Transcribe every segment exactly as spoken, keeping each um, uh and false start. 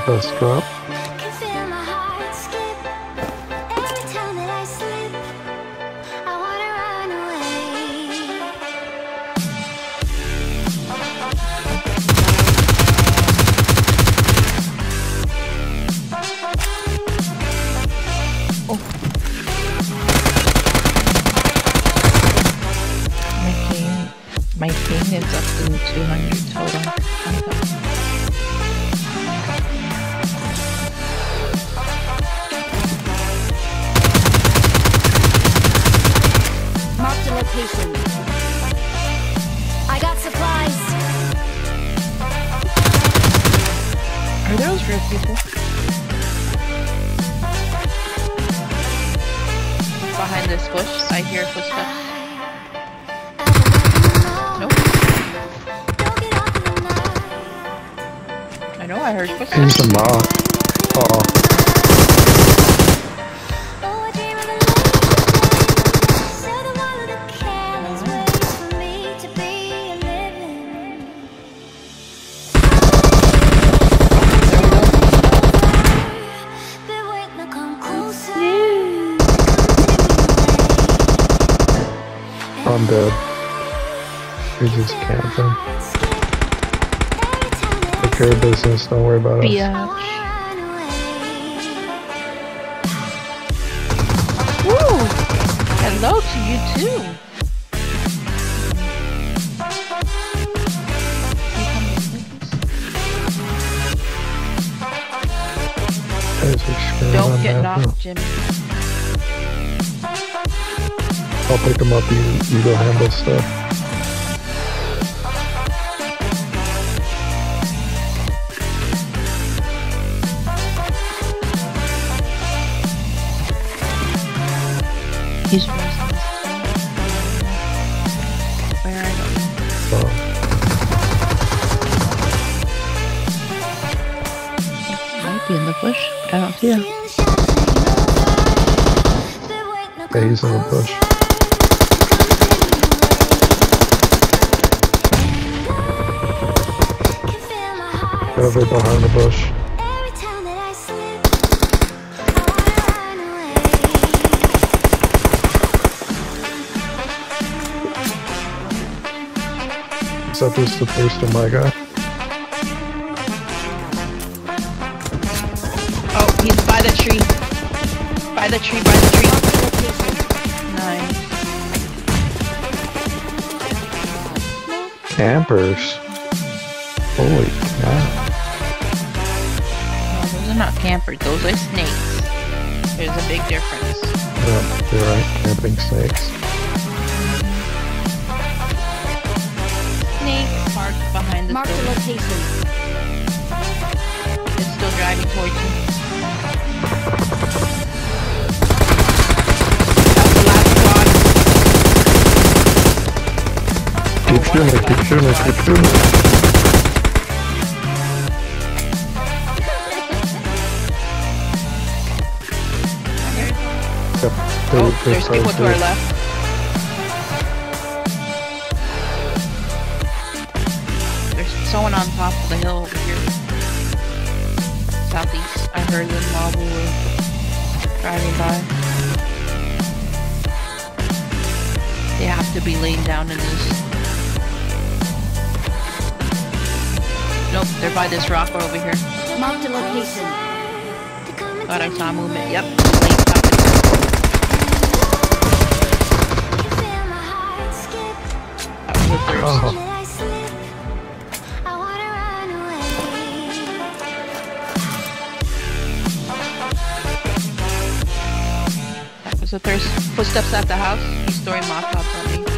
Let's go. My ping is up to two hundred total. Mark the location. I got supplies. Are those real people? Behind this bush, I hear footsteps. I know I heard footsteps. Here's the mob. Oh. I'm dead. He's just camping. Take care of business, don't worry about Biatch. us. Woo! Hello to you too. Don't get knocked, Jimmy. I'll pick him up, you, you go handle stuff. He's raising his Where I don't know. Oh. Might be in the bush, but I don't see him. Yeah, he's in the bush. Over behind the bush. Is that just the first of my guy? Oh, he's by the tree. By the tree, by the tree. Nice. Campers. Holy cow. No, those are not campers, those are snakes. There's a big difference. Yeah, you're right. Camping snakes. Snakes parked behind the Mark the location. It's still driving towards you. That's the last squad. Keep shooting, keep shooting, keep shooting. Yep, they, Oh, they there's people to our left. There's someone on top of the hill over here. Southeast. I heard them while we were driving by. They have to be laying down in this. Nope, they're by this rock over here. Mark the location. Thought I saw movement. Yep, laying top of the That was the thirst. Oh. That was the thirst. Footsteps at the house. He's throwing Molotovs at me.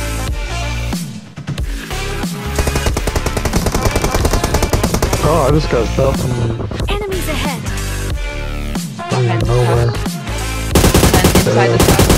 Oh, I just got shot from Enemies ahead. nowhere. And inside the house.